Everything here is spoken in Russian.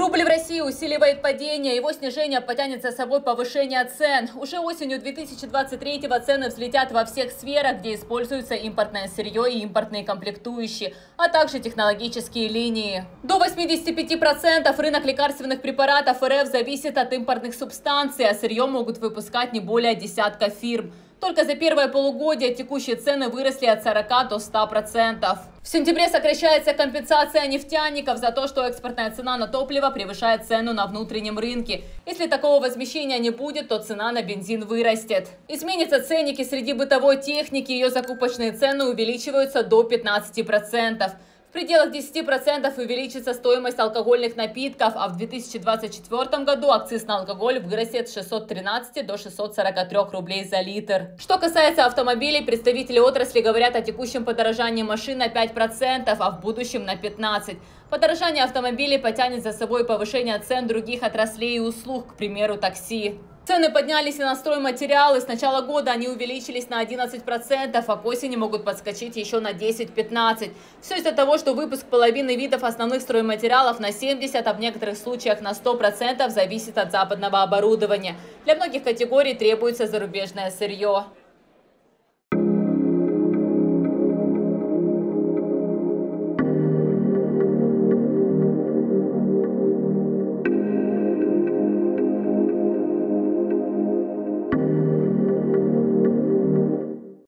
Рубль в России усиливает падение, его снижение потянет за собой повышение цен. Уже осенью 2023-го цены взлетят во всех сферах, где используются импортное сырье и импортные комплектующие, а также технологические линии. До 85% рынок лекарственных препаратов РФ зависит от импортных субстанций, а сырье могут выпускать не более десятка фирм. Только за первое полугодие текущие цены выросли от 40 до 100%. В сентябре сокращается компенсация нефтяников за то, что экспортная цена на топливо превышает цену на внутреннем рынке. Если такого возмещения не будет, то цена на бензин вырастет. Изменятся ценники среди бытовой техники, ее закупочные цены увеличиваются до 15%. В пределах 10% увеличится стоимость алкогольных напитков, а в 2024 году акциз на алкоголь вырастет с 613 до 643 рублей за литр. Что касается автомобилей, представители отрасли говорят о текущем подорожании машин на 5%, а в будущем на 15%. Подорожание автомобилей потянет за собой повышение цен других отраслей и услуг, к примеру, такси. Цены поднялись и на стройматериалы. С начала года они увеличились на 11%, а к осени могут подскочить еще на 10-15%. Все из-за того, что выпуск половины видов основных стройматериалов на 70%, а в некоторых случаях на 100% зависит от западного оборудования. Для многих категорий требуется зарубежное сырье.